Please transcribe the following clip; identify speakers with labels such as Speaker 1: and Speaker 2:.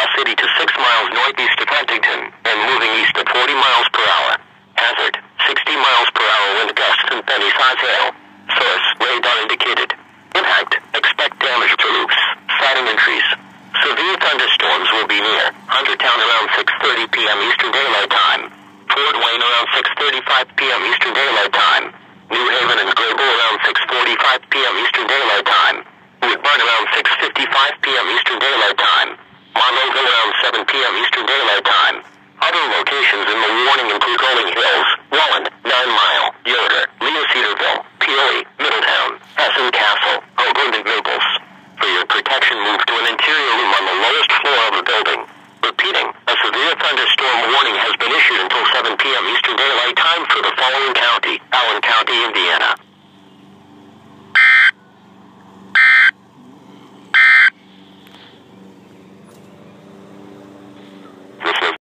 Speaker 1: City to 6 miles northeast of Huntington, and moving east at 40 miles per hour. Hazard, 60 miles per hour wind gusts and penny-size hail. Source, radar indicated. Impact, expect damage to roofs, siding and trees. Severe thunderstorms will be near Huntertown around 6:30 p.m. Eastern Daylight Time. Fort Wayne around 6:35 p.m. Eastern Daylight Time. New Haven and Grable around 6:45 p.m. Eastern Daylight Time. Woodburn around 6:55 p.m. Eastern Daylight Time. Marloville around 7 p.m. Eastern Daylight Time. Other locations in the warning include Rolling Hills, Welland, 9 Mile, Yoder, Leo Cedarville, Peoria, Middletown, Essen Castle, Oakland and Maples. For your protection, move to an interior room on the lowest floor of the building. Repeating, a severe thunderstorm warning has been issued until 7 p.m. Eastern Daylight Time for the following county: Allen County, Indiana.